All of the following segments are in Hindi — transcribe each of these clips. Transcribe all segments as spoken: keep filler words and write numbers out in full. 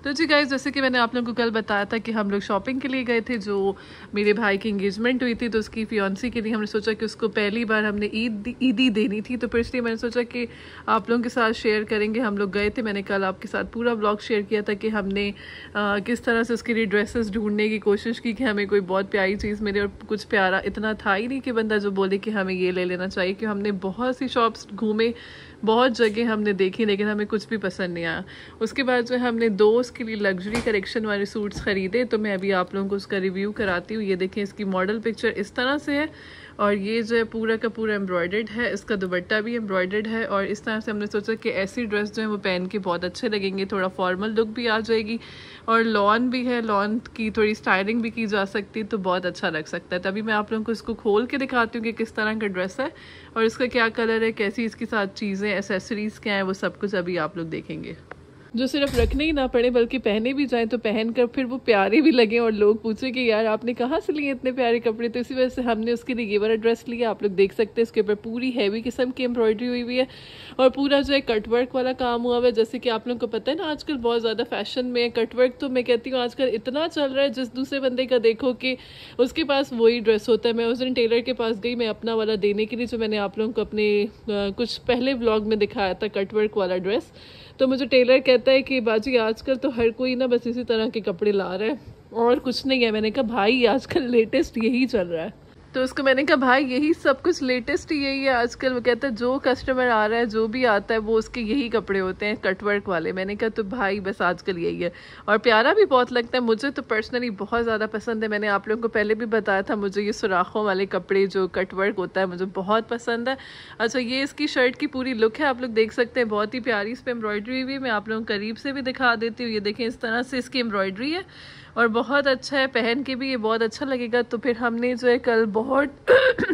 तो जी गाइस, जैसे कि मैंने आप लोगों को कल बताया था कि हम लोग शॉपिंग के लिए गए थे, जो मेरे भाई की एंगेजमेंट हुई थी, तो उसकी फियांसी के लिए हमने सोचा कि उसको पहली बार हमने ईद ईदी देनी थी, तो फिर इसलिए मैंने सोचा कि आप लोगों के साथ शेयर करेंगे। हम लोग गए थे, मैंने कल आपके साथ पूरा ब्लॉग शेयर किया था कि हमने आ, किस तरह से उसके लिए ड्रेसेस ढूंढने की कोशिश की कि हमें कोई बहुत प्यारी चीज़ मिले, और कुछ प्यारा इतना था ही नहीं कि बंदा जो बोले कि हमें ये ले लेना चाहिए, कि हमने बहुत सी शॉप्स घूमे, बहुत जगह हमने देखी, लेकिन हमें कुछ भी पसंद नहीं आया। उसके बाद जो है हमने दो उसके लिए लग्जरी कलेक्शन वाले सूट्स ख़रीदे, तो मैं अभी आप लोगों को उसका रिव्यू कराती हूँ। ये देखें, इसकी मॉडल पिक्चर इस तरह से है, और ये जो है पूरा का पूरा एम्ब्रॉयडर्ड है, इसका दुपट्टा भी एम्ब्रॉयडर्ड है, और इस तरह से हमने सोचा कि ऐसी ड्रेस जो है वो पहन के बहुत अच्छे लगेंगे, थोड़ा फॉर्मल लुक भी आ जाएगी, और लॉन भी है, लॉन की थोड़ी स्टाइलिंग भी की जा सकती है, तो बहुत अच्छा लग सकता है। तभी मैं आप लोगों को इसको खोल के दिखाती हूँ कि किस तरह का ड्रेस है और इसका क्या कलर है, कैसी इसके साथ चीज़ें एसेसरीज़ क्या हैं, वो सब कुछ अभी आप लोग देखेंगे, जो सिर्फ रखने ही ना पड़े बल्कि पहने भी जाएं तो पहन कर फिर वो प्यारे भी लगे, और लोग पूछे कि यार आपने कहाँ से लिए इतने प्यारे कपड़े। तो इसी वजह से हमने उसके लिए ये वाला ड्रेस लिया। आप लोग देख सकते हैं इसके ऊपर पूरी हैवी किस्म की एम्ब्रॉयडरी हुई हुई है, और पूरा जो है कटवर्क वाला काम हुआ हुआ है। जैसे कि आप लोगों को पता है ना, आजकल बहुत ज़्यादा फैशन में कटवर्क, तो मैं कहती हूँ आजकल इतना चल रहा है, जिस दूसरे बंदे का देखो कि उसके पास वही ड्रेस होता है। मैं उस दिन टेलर के पास गई, मैं अपना वाला देने के लिए, जो मैंने आप लोगों को अपने कुछ पहले व्लॉग में दिखाया था कटवर्क वाला ड्रेस। तो मुझे टेलर कहता है कि बाजी आजकल तो हर कोई ना बस इसी तरह के कपड़े ला रहा है और कुछ नहीं है। मैंने कहा भाई आजकल लेटेस्ट यही चल रहा है। तो उसको मैंने कहा भाई यही सब कुछ लेटेस्ट ही यही है आजकल। वो कहता है जो कस्टमर आ रहा है, जो भी आता है, वो उसके यही कपड़े होते हैं कटवर्क वाले। मैंने कहा तो भाई बस आजकल यही है, और प्यारा भी बहुत लगता है। मुझे तो पर्सनली बहुत ज़्यादा पसंद है। मैंने आप लोगों को पहले भी बताया था, मुझे ये सुराखों वाले कपड़े जो कटवर्क होता है मुझे बहुत पसंद है। अच्छा, ये इसकी शर्ट की पूरी लुक है, आप लोग देख सकते हैं, बहुत ही प्यारी इस पर एम्ब्रॉयडरी हुई। मैं आप लोगों को करीब से भी दिखा देती हूँ। ये देखें, इस तरह से इसकी एम्ब्रॉयडरी है और बहुत अच्छा है, पहन के भी ये बहुत अच्छा लगेगा। तो फिर हमने जो है कल बहुत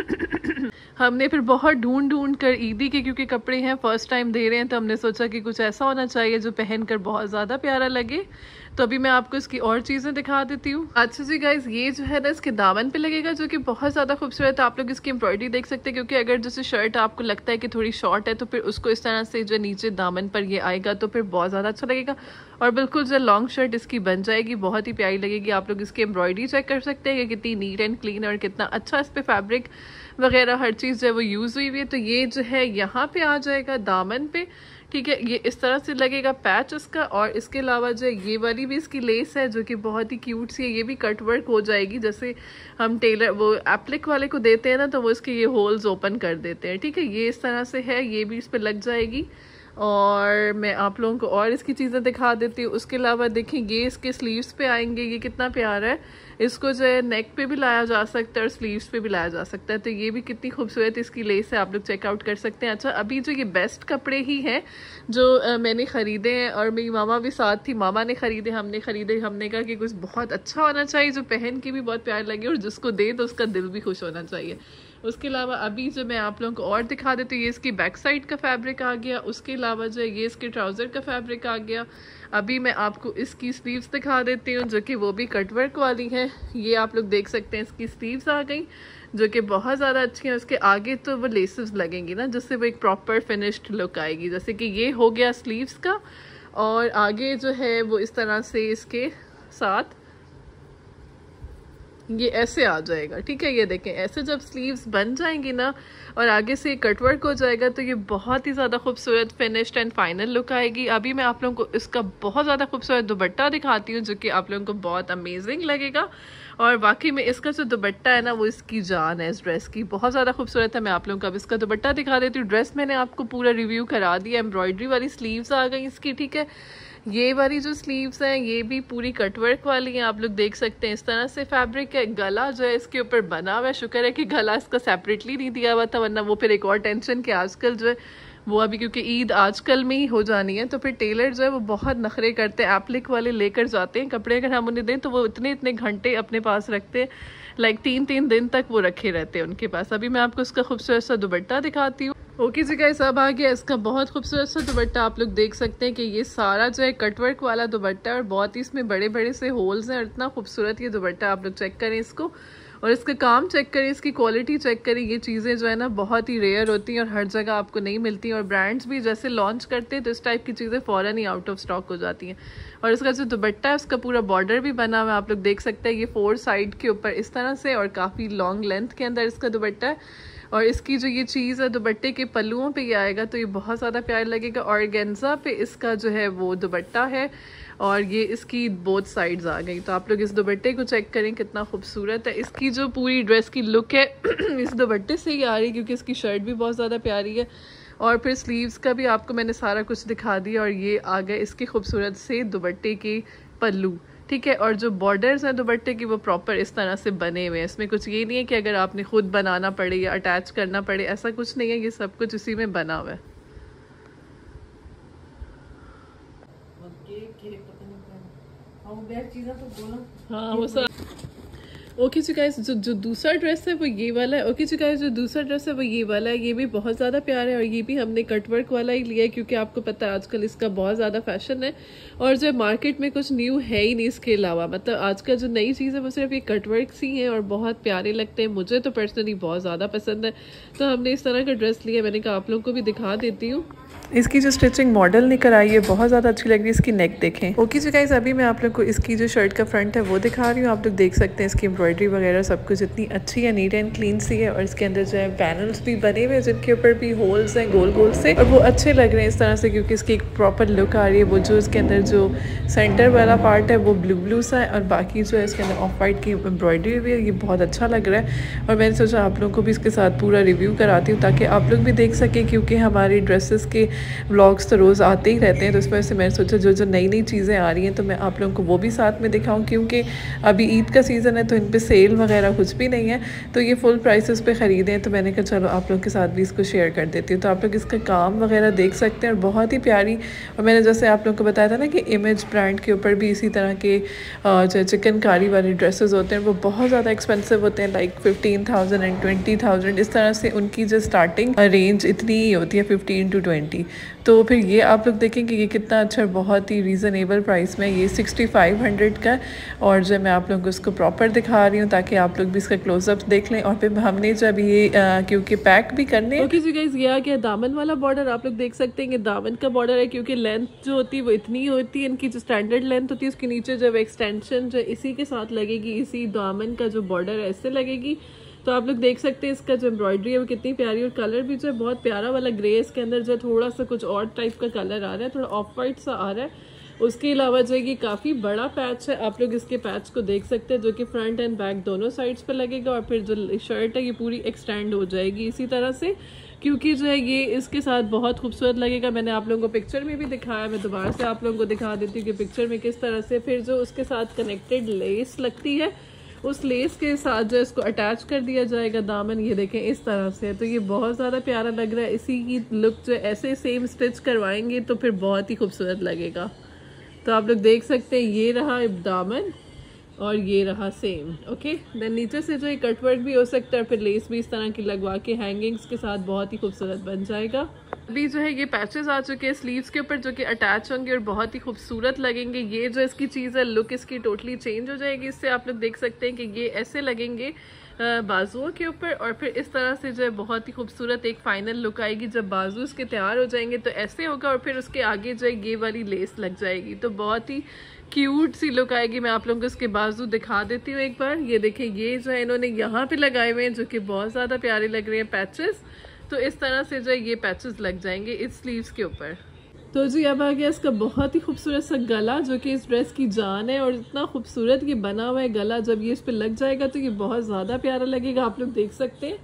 हमने फिर बहुत ढूंढ ढूंढ कर ईदी के, क्योंकि कपड़े हैं फर्स्ट टाइम दे रहे हैं, तो हमने सोचा कि कुछ ऐसा होना चाहिए जो पहनकर बहुत ज़्यादा प्यारा लगे। तो अभी मैं आपको इसकी और चीज़ें दिखा देती हूँ। अच्छा जी गाइस, ये जो है ना इसके दामन पे लगेगा, जो कि बहुत ज़्यादा खूबसूरत है। आप लोग इसकी एम्ब्रॉयडरी देख सकते हैं, क्योंकि अगर जैसे शर्ट आपको लगता है कि थोड़ी शॉर्ट है, तो फिर उसको इस तरह से जो नीचे दामन पर ये आएगा, तो फिर बहुत ज़्यादा अच्छा लगेगा, और बिल्कुल जो लॉन्ग शर्ट इसकी बन जाएगी, बहुत ही प्यारी लगेगी। आप लोग इसकी एम्ब्रॉयडरी चेक कर सकते हैं कि कितनी नीट एंड क्लीन और कितना अच्छा इस पर फैब्रिक वगैरह हर चीज़ जो है वो यूज़ हुई हुई है। तो ये जो है यहाँ पे आ जाएगा दामन पे, ठीक है। ये इस तरह से लगेगा पैच इसका, और इसके अलावा जो ये वाली भी इसकी लेस है, जो कि बहुत ही क्यूट सी है। ये भी कट वर्क हो जाएगी, जैसे हम टेलर वो एप्लिक वाले को देते हैं ना, तो वो इसके ये होल्स ओपन कर देते हैं, ठीक है। ये इस तरह से है, ये भी इस पर लग जाएगी। और मैं आप लोगों को और इसकी चीज़ें दिखा देती हूँ। उसके अलावा देखें, ये इसके स्लीव्स पे आएंगे, ये कितना प्यारा है। इसको जो है नेक पे भी लाया जा सकता है और स्लीव्स पे भी लाया जा सकता है। तो ये भी कितनी खूबसूरत इसकी लेस है, आप लोग चेकआउट कर सकते हैं। अच्छा, अभी जो ये बेस्ट कपड़े ही हैं जो आ, मैंने ख़रीदे हैं, और मेरी मामा भी साथ थी, मामा ने ख़रीदे, हमने ख़रीदे। हमने कहा कि कुछ बहुत अच्छा होना चाहिए जो पहन के भी बहुत प्यार लगे, और जिसको दे तो उसका दिल भी खुश होना चाहिए। उसके अलावा अभी जो मैं आप लोगों को और दिखा देती हूँ, ये इसकी बैक साइड का फैब्रिक आ गया। उसके अलावा जो है ये इसके ट्राउज़र का फैब्रिक आ गया। अभी मैं आपको इसकी स्लीव्स दिखा देती हूँ, जो कि वो भी कटवर्क वाली है। ये आप लोग देख सकते हैं, इसकी स्लीव्स आ गई, जो कि बहुत ज़्यादा अच्छी है। उसके आगे तो वो लेसेस लगेंगी ना, जिससे वो एक प्रॉपर फिनिश्ड लुक आएगी। जैसे कि ये हो गया स्लीव्स का, और आगे जो है वो इस तरह से इसके साथ ये ऐसे आ जाएगा, ठीक है। ये देखें, ऐसे जब स्लीव्स बन जाएंगी ना और आगे से कटवर्क हो जाएगा, तो ये बहुत ही ज़्यादा खूबसूरत फिनिश्ड एंड फाइनल लुक आएगी। अभी मैं आप लोगों को इसका बहुत ज़्यादा खूबसूरत दुपट्टा दिखाती हूँ, जो कि आप लोगों को बहुत अमेजिंग लगेगा। और वाकई में इसका जो दुपट्टा है ना, वो इसकी जान है इस ड्रेस की, बहुत ज़्यादा खूबसूरत है। मैं आप लोगों को अब इसका दुपट्टा दिखा देती हूँ। ड्रेस मैंने आपको पूरा रिव्यू करा दिया। एम्ब्रॉयडरी वाली स्लीव्स आ गई इसकी, ठीक है। ये वाली जो स्लीव्स हैं ये भी पूरी कटवर्क वाली हैं, आप लोग देख सकते हैं। इस तरह से फैब्रिक है। गला जो है इसके ऊपर बना हुआ है, शुक्र है कि गला इसका सेपरेटली नहीं दिया हुआ था, वरना वो फिर एक और टेंशन कि आजकल जो है वो अभी, क्योंकि ईद आजकल में ही हो जानी है, तो फिर टेलर जो है वो बहुत नखरे करते हैं। एप्लिक वाले लेकर जाते हैं कपड़े, अगर हम उन्हें दें तो वो इतने इतने घंटे अपने पास रखते हैं, लाइक तीन तीन दिन तक वो रखे रहते हैं उनके पास। अभी मैं आपको इसका खूबसूरत सा दुपट्टा दिखाती हूँ। ओके जी गाइस, अब आ गया इसका बहुत खूबसूरत सा दुपट्टा। आप लोग देख सकते हैं कि ये सारा जो है कटवर्क वाला दुपट्टा है, और बहुत ही इसमें बड़े बड़े से होल्स हैं, और इतना खूबसूरत ये दुपट्टा, आप लोग चेक करें इसको। और इसका काम चेक करें, इसकी क्वालिटी चेक करें। ये चीज़ें जो है ना बहुत ही रेयर होती हैं और हर जगह आपको नहीं मिलती, और ब्रांड्स भी जैसे लॉन्च करते हैं तो इस टाइप की चीज़ें फ़ौरन ही आउट ऑफ स्टॉक हो जाती हैं। और इसका जो दुपट्टा है उसका पूरा बॉर्डर भी बना हुआ है, आप लोग देख सकते हैं, ये फोर साइड के ऊपर इस तरह से, और काफ़ी लॉन्ग लेंथ के अंदर इसका दुपट्टा है। और इसकी जो ये चीज़ है दुपट्टे के पल्लुओं पे ये आएगा तो ये बहुत ज़्यादा प्यार लगेगा। ऑर्गेन्जा पे इसका जो है वो दुपट्टा है, और ये इसकी बोथ साइड्स आ गई। तो आप लोग इस दुपट्टे को चेक करें कितना खूबसूरत है। इसकी जो पूरी ड्रेस की लुक है इस दुपट्टे से ही आ रही है, क्योंकि इसकी शर्ट भी बहुत ज़्यादा प्यारी है। और फिर स्लीव्स का भी आपको मैंने सारा कुछ दिखा दिया, और ये आ गए इसके खूबसूरत से दुपट्टे के पल्लू, ठीक है। और जो बॉर्डर्स हैं दुपट्टे की वो प्रॉपर इस तरह से बने हुए हैं। इसमें कुछ ये नहीं है कि अगर आपने खुद बनाना पड़े या अटैच करना पड़े, ऐसा कुछ नहीं है, ये सब कुछ इसी में बना हुआ है। हाँ वो सब ओके जी गाइस, जो जो दूसरा ड्रेस है वो ये वाला है। ओके जी गाइस, जो दूसरा ड्रेस है वो ये वाला है। ये भी बहुत ज़्यादा प्यारा है, और ये भी हमने कटवर्क वाला ही लिया है, क्योंकि आपको पता है आजकल इसका बहुत ज़्यादा फैशन है, और जो मार्केट में कुछ न्यू है ही नहीं इसके अलावा। मतलब आजकल जो नई चीज़ है वो सिर्फ ये कटवर्क सी हैं और बहुत प्यारे लगते हैं। मुझे तो पर्सनली बहुत ज़्यादा पसंद है, तो हमने इस तरह का ड्रेस लिया। मैंने कहा आप लोगों को भी दिखा देती हूँ। इसकी जो स्टिचिंग मॉडल निकल आई है बहुत ज़्यादा अच्छी लग रही है। इसकी नेक देखें। ओके जी गाइस, अभी मैं आप लोग को इसकी जो शर्ट का फ्रंट है वो दिखा रही हूँ। आप लोग देख सकते हैं इसकी एम्ब्रॉयडरी वगैरह सब कुछ इतनी अच्छी है, नीट एंड क्लीन सी है। और इसके अंदर जो है पैनल्स भी बने हुए हैं जिनके ऊपर भी होल्स हैं गोल गोल से, और वो अच्छे लग रहे हैं इस तरह से, क्योंकि इसकी एक प्रॉपर लुक आ रही है। वो जो इसके अंदर जो सेंटर वाला पार्ट है वो ब्लू ब्लू सा है, और बाकी जो है इसके अंदर ऑफ वाइट की एम्ब्रॉयडरी भी है। ये बहुत अच्छा लग रहा है, और मैंने सोचा आप लोगों को भी इसके साथ पूरा रिव्यू कराती हूँ ताकि आप लोग भी देख सकें, क्योंकि हमारी ड्रेसेस के व्लॉग्स तो रोज़ आते ही रहते हैं। तो इस वजह से मैंने सोचा जो जो नई नई चीज़ें आ रही हैं तो मैं आप लोगों को वो भी साथ में दिखाऊं, क्योंकि अभी ईद का सीज़न है तो इन पे सेल वगैरह कुछ भी नहीं है, तो ये फुल प्राइसेस पे ख़रीदे हैं। तो मैंने कहा चलो आप लोगों के साथ भी इसको शेयर कर देती हूँ। तो आप लोग इसका काम वगैरह देख सकते हैं, और बहुत ही प्यारी। और मैंने जैसे आप लोगों को बताया था ना कि इमेज ब्रांड के ऊपर भी इसी तरह के जो चिकनकारी वाले ड्रेसेस होते हैं वो बहुत ज़्यादा एक्सपेंसिव होते हैं, like fifteen thousand and twenty thousand इस तरह से उनकी जो स्टार्टिंग रेंज इतनी ही होती है, फिफ्टीन टू ट्वेंटी। तो फिर ये आप लोग देखें कि ये कितना अच्छा, बहुत ही रीज़नेबल प्राइस में ये सिक्सटी फाइव हंड्रेड का। और जो मैं आप लोगों को इसको प्रॉपर दिखा रही हूँ ताकि आप लोग भी इसका क्लोजअप देख लें। और फिर हमने जब ये क्योंकि पैक भी करने ओके जी गाइस, ये आ गया दामन वाला बॉर्डर। आप लोग देख सकते हैं कि दामन का बॉर्डर है, क्योंकि लेंथ जो होती है वो इतनी होती है, इनकी जो स्टैंडर्ड लेंथ होती है उसके नीचे जब एक्सटेंशन जो इसी के साथ लगेगी, इसी दामन का जो बॉर्डर है इससे लगेगी। तो आप लोग देख सकते हैं इसका जो एम्ब्रॉयडरी है वो कितनी प्यारी, और कलर भी जो है बहुत प्यारा वाला ग्रे, इसके अंदर जो थोड़ा सा कुछ और टाइप का कलर आ रहा है, थोड़ा ऑफ वाइट सा आ रहा है। उसके अलावा जो ये काफ़ी बड़ा पैच है, आप लोग इसके पैच को देख सकते हैं, जो कि फ्रंट एंड बैक दोनों साइड्स पर लगेगा। और फिर जो शर्ट है ये पूरी एक्सटेंड हो जाएगी इसी तरह से, क्योंकि जो है ये इसके साथ बहुत खूबसूरत लगेगा। मैंने आप लोगों को पिक्चर में भी दिखाया, मैं दोबारा से आप लोगों को दिखा देती हूँ कि पिक्चर में किस तरह से फिर जो उसके साथ कनेक्टेड लेस लगती है, उस लेस के साथ जो इसको अटैच कर दिया जाएगा दामन, ये देखें इस तरह से। तो ये बहुत ज़्यादा प्यारा लग रहा है। इसी की लुक जो ऐसे सेम स्टिच करवाएंगे तो फिर बहुत ही खूबसूरत लगेगा। तो आप लोग देख सकते हैं ये रहा दामन और ये रहा सेम। ओके, देन नीचे से जो ये कटवर्क भी हो सकता है, फिर लेस भी इस तरह की लगवा के हैंगिंग्स के साथ बहुत ही खूबसूरत बन जाएगा। अभी जो है ये पैचेस आ चुके हैं स्लीव्स के ऊपर, जो कि अटैच होंगे और बहुत ही खूबसूरत लगेंगे। ये जो इसकी चीज़ है, लुक इसकी टोटली चेंज हो जाएगी। इससे आप लोग देख सकते हैं कि ये ऐसे लगेंगे बाजुओं के ऊपर, और फिर इस तरह से जो है बहुत ही खूबसूरत एक फाइनल लुक आएगी। जब बाजू उसके तैयार हो जाएंगे तो ऐसे होगा, और फिर उसके आगे जो है ये वाली लेस लग जाएगी, तो बहुत ही क्यूट सी लुक आएगी। मैं आप लोगों को इसके बाजू दिखा देती हूँ एक बार। ये देखें, ये जो है इन्होंने यहाँ पे लगाए हुए हैं, जो कि बहुत ज़्यादा प्यारे लग रहे हैं पैचेस। तो इस तरह से जो है ये पैचेस लग जाएंगे इस स्लीव्स के ऊपर। तो जी अब आ गया इसका बहुत ही खूबसूरत सा गला, जो कि इस ड्रेस की जान है, और इतना खूबसूरत ये बना हुआ है गला। जब ये इस पे लग जाएगा तो ये बहुत ज़्यादा प्यारा लगेगा, आप लोग देख सकते हैं।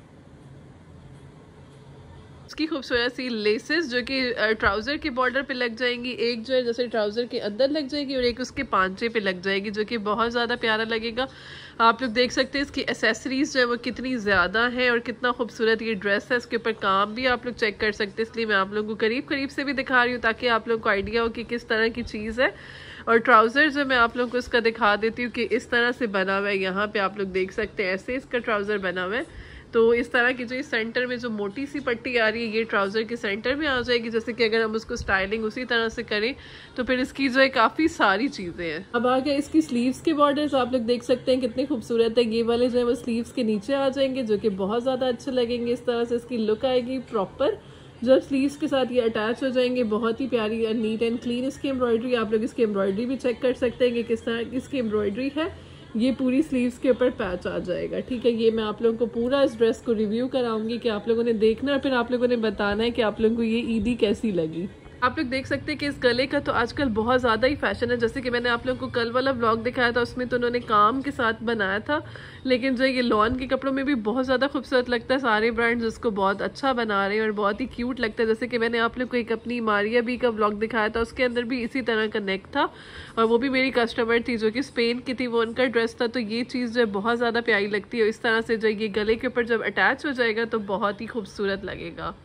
इसकी खूबसूरत सी लेसेस जो कि ट्राउज़र के बॉर्डर पे लग जाएंगी, एक जो है जैसे ट्राउज़र के अंदर लग जाएगी और एक उसके पांचे पे लग जाएगी, जो कि बहुत ज़्यादा प्यारा लगेगा। आप लोग देख सकते हैं इसकी एसेसरीज जो है वो कितनी ज़्यादा है और कितना खूबसूरत ये ड्रेस है। इसके ऊपर काम भी आप लोग चेक कर सकते हैं, इसलिए मैं आप लोगों को करीब करीब से भी दिखा रही हूँ ताकि आप लोगों को आइडिया हो कि किस तरह की चीज़ है। और ट्राउज़र जो मैं आप लोगों को इसका दिखा देती हूँ कि इस तरह से बना हुआ है। यहाँ पे आप लोग देख सकते हैं ऐसे इसका ट्राउज़र बना हुआ है। तो इस तरह की जो इस सेंटर में जो मोटी सी पट्टी आ रही है ये ट्राउज़र के सेंटर में आ जाएगी। जैसे कि अगर हम उसको स्टाइलिंग उसी तरह से करें तो फिर इसकी जो है काफ़ी सारी चीज़ें हैं। अब आ गया इसकी स्लीव्स के बॉर्डर्स, आप लोग देख सकते हैं कितने खूबसूरत है। ये वाले जो है वो स्लीव्स के नीचे आ जाएंगे जो कि बहुत ज़्यादा अच्छे लगेंगे। इस तरह से इसकी लुक आएगी प्रॉपर जब स्लीव्स के साथ ये अटैच हो जाएंगे। बहुत ही प्यारी और नीट एंड क्लीन इसकी एम्ब्रॉयडरी। आप लोग इसकी एम्ब्रॉयडरी भी चेक कर सकते हैं कि किस तरह की इसकी एम्ब्रॉयडरी है। ये पूरी स्लीव्स के ऊपर पैच आ जाएगा, ठीक है। ये मैं आप लोगों को पूरा इस ड्रेस को रिव्यू कराऊंगी कि आप लोगों ने देखना और फिर आप लोगों ने बताना है कि आप लोगों को ये ईदी कैसी लगी। आप लोग देख सकते हैं कि इस गले का तो आजकल बहुत ज़्यादा ही फैशन है। जैसे कि मैंने आप लोगों को कल वाला व्लॉग दिखाया था उसमें तो उन्होंने काम के साथ बनाया था, लेकिन जो ये लॉन के कपड़ों में भी बहुत ज़्यादा खूबसूरत लगता है। सारे ब्रांड्स उसको बहुत अच्छा बना रहे हैं और बहुत ही क्यूट लगता है। जैसे कि मैंने आप लोग को एक अपनी मारिया बी का व्लॉग दिखाया था, उसके अंदर भी इसी तरह का नेक था और वो भी मेरी कस्टमर थी जो कि स्पेन की थी, वो उनका ड्रेस था। तो ये चीज़ जो है बहुत ज़्यादा प्यारी लगती है। इस तरह से जो ये गले के ऊपर जब अटैच हो जाएगा तो बहुत ही खूबसूरत लगेगा।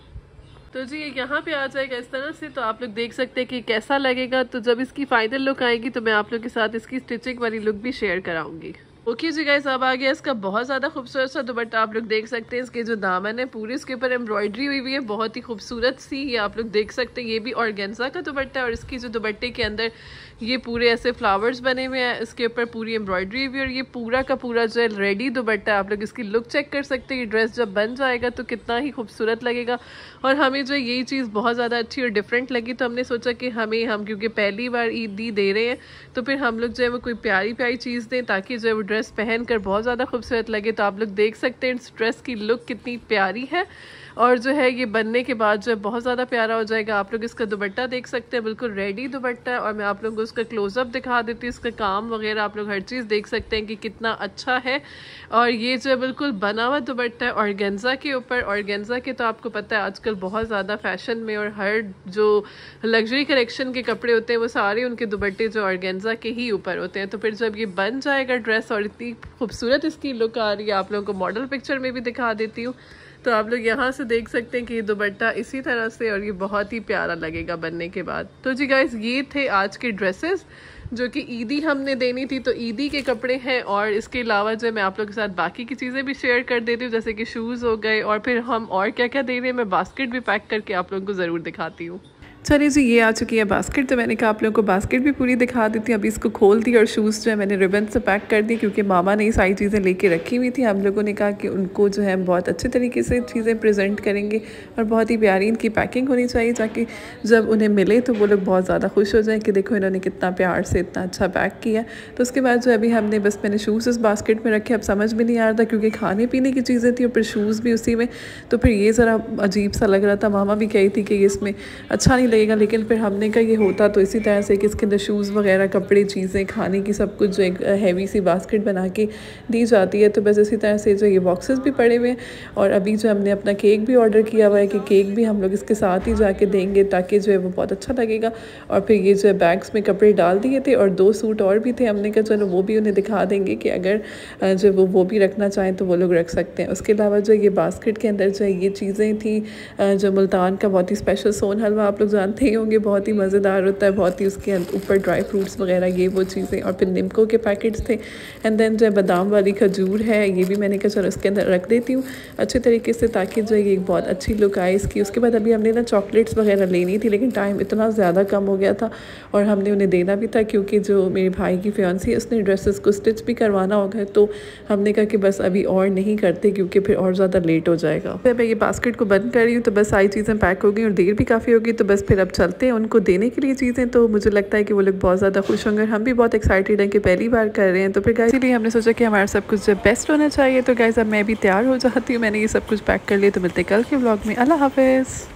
तो जी ये यहाँ पे आ जाएगा इस तरह से। तो आप लोग देख सकते हैं कि कैसा लगेगा। तो जब इसकी फाइनल लुक आएगी तो मैं आप लोग के साथ इसकी स्टिचिंग वाली लुक भी शेयर कराऊंगी। ओके जी गाइस, अब आ गया इसका बहुत ज़्यादा खूबसूरत सा दुपट्टा। आप लोग देख सकते हैं इसके जो दामन है पूरे इसके ऊपर एम्ब्रॉयडरी हुई हुई है, बहुत ही खूबसूरत सी। ये आप लोग देख सकते हैं ये भी ऑर्गेन्जा का दुपट्टा है और इसकी जो दुपट्टे के अंदर ये पूरे ऐसे फ्लावर्स बने हुए हैं, इसके ऊपर पूरी एम्ब्रॉयडरी हुई और ये पूरा का पूरा जो है रेडी दुपट्टा है। आप लोग इसकी लुक चेक कर सकते हैं। ये ड्रेस जब बन जाएगा तो कितना ही खूबसूरत लगेगा और हमें जो यही चीज़ बहुत ज़्यादा अच्छी और डिफरेंट लगी तो हमने सोचा कि हमें हम क्योंकि पहली बार ईदी दे रहे हैं तो फिर हम लोग जो है वो कोई प्यारी प्यारी चीज़ दें ताकि जो है वो ड्रेस पहन कर बहुत ज़्यादा खूबसूरत लगे। तो आप लोग देख सकते हैं इस ड्रेस की लुक कितनी प्यारी है और जो है ये बनने के बाद जो है बहुत ज़्यादा प्यारा हो जाएगा। आप लोग इसका दुपट्टा देख सकते हैं, बिल्कुल रेडी दुपट्टा है और मैं आप लोगों को उसका क्लोजअप दिखा देती हूँ। इसका काम वगैरह आप लोग हर चीज़ देख सकते हैं कि कितना अच्छा है और ये जो है बिल्कुल बना हुआ दुपट्टा है ऑर्गेन्जा के ऊपर। ऑर्गेन्जा के तो आपको पता है आजकल बहुत ज़्यादा फैशन में और हर जो लग्जरी कलेक्शन के कपड़े होते हैं वो सारे उनके दुपट्टे जो ऑर्गेन्जा के ही ऊपर होते हैं। तो फिर जब ये बन जाएगा ड्रेस और इतनी खूबसूरत इसकी लुक आ रही है, आप लोगों को मॉडल पिक्चर में भी दिखा देती हूँ। तो आप लोग यहाँ से देख सकते हैं कि ये दुपट्टा इसी तरह से और ये बहुत ही प्यारा लगेगा बनने के बाद। तो जी गाइस ये थे आज के ड्रेसेस जो कि ईदी हमने देनी थी, तो ईदी के कपड़े हैं और इसके अलावा जो मैं आप लोगों के साथ बाकी की चीज़ें भी शेयर कर देती हूँ जैसे कि शूज़ हो गए और फिर हम और क्या क्या दे रहे हैं मैं बास्केट भी पैक करके आप लोगों को ज़रूर दिखाती हूँ। चलिए जी ये आ चुकी है बास्केट, तो मैंने कहा आप लोगों को बास्केट भी पूरी दिखा देती हूँ। अभी इसको खोल दी और शूज़ जो है मैंने रिबन से पैक कर दी क्योंकि मामा ने ये सारी चीज़ें लेके रखी हुई थी। हम लोगों ने कहा कि उनको जो है बहुत अच्छे तरीके से चीज़ें प्रेजेंट करेंगे और बहुत ही प्यारी इनकी पैकिंग होनी चाहिए ताकि जब उन्हें मिले तो वो लोग बहुत ज़्यादा खुश हो जाएँ कि देखो इन्होंने कितना प्यार से इतना अच्छा पैक किया। तो उसके बाद जो अभी हमने बस मैंने शूज़ इस बास्केट में रखे। अब समझ में नहीं आ रहा था क्योंकि खाने पीने की चीज़ें थी और फिर शूज़ भी उसी में, तो फिर ये ज़रा अजीब सा लग रहा था। मामा भी कही थी कि ये इसमें अच्छा नहीं लगेगा, लेकिन फिर हमने कहा ये होता तो इसी तरह से कि इसके अंदर शूज़ वगैरह कपड़े चीज़ें खाने की सब कुछ जो एक हैवी सी बास्केट बना के दी जाती है। तो बस इसी तरह से जो ये बॉक्सेस भी पड़े हुए हैं और अभी जो हमने अपना केक भी ऑर्डर किया हुआ है कि केक भी हम लोग इसके साथ ही जाके देंगे ताकि जो है वो बहुत अच्छा लगेगा। और फिर ये जो है बैग्स में कपड़े डाल दिए थे और दो सूट और भी थे, हमने कहा चलो वो भी उन्हें दिखा देंगे कि अगर जो वो वो भी रखना चाहें तो वो लोग रख सकते हैं। उसके अलावा जो ये बास्केट के अंदर जो ये चीज़ें थी जो मुल्तान का बहुत ही स्पेशल सोन हलवा आप लोग जानते ही होंगे, बहुत ही मज़ेदार होता है, बहुत ही उसके ऊपर ड्राई फ्रूट्स वगैरह ये वो चीज़ें और फिर निम्को के पैकेट्स थे। एंड देन जो बादाम वाली खजूर है ये भी मैंने कहा चलो इसके अंदर रख देती हूँ अच्छे तरीके से ताकि जो ये एक बहुत अच्छी लुक आए इसकी। उसके बाद अभी हमने ना चॉकलेट्स वगैरह लेनी थी लेकिन टाइम इतना ज़्यादा कम हो गया था और हमने उन्हें देना भी था क्योंकि जो मेरे भाई की फियांसी है उसने ड्रेसेस को स्टिच भी करवाना होगा। तो हमने कहा कि बस अभी और नहीं करते क्योंकि फिर और ज़्यादा लेट हो जाएगा। फिर मैं ये बास्केट को बंद कर रही हूँ तो बस सारी चीज़ें पैक हो गई और देर भी काफ़ी होगी। तो बस फिर अब चलते हैं उनको देने के लिए चीज़ें। तो मुझे लगता है कि वो लोग बहुत ज़्यादा खुश होंगे, हम भी बहुत एक्साइटेड हैं कि पहली बार कर रहे हैं। तो फिर गाइस इसलिए हमने सोचा कि हमारा सब कुछ जो बेस्ट होना चाहिए। तो गाइस अब मैं भी तैयार हो जाती हूँ, मैंने ये सब कुछ पैक कर लिया। तो मिलते कल के व्लॉग में। अल्लाह हाफिज़।